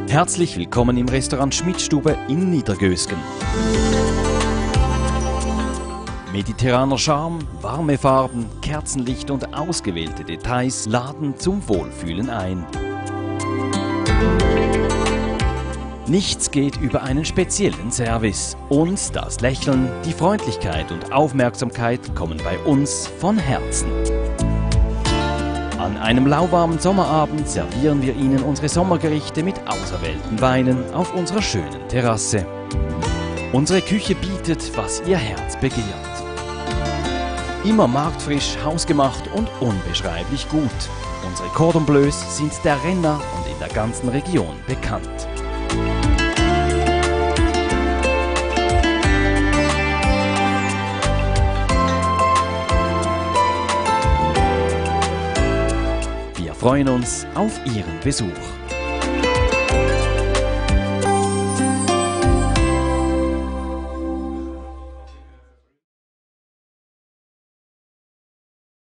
Herzlich willkommen im Restaurant Schmidstube in Niedergösgen. Mediterraner Charme, warme Farben, Kerzenlicht und ausgewählte Details laden zum Wohlfühlen ein. Nichts geht über einen speziellen Service. Und das Lächeln, die Freundlichkeit und Aufmerksamkeit kommen bei uns von Herzen. An einem lauwarmen Sommerabend servieren wir Ihnen unsere Sommergerichte mit auserwählten Weinen auf unserer schönen Terrasse. Unsere Küche bietet, was Ihr Herz begehrt. Immer marktfrisch, hausgemacht und unbeschreiblich gut. Unsere Cordon Bleus sind der Renner und in der ganzen Region bekannt. Wir freuen uns auf Ihren Besuch.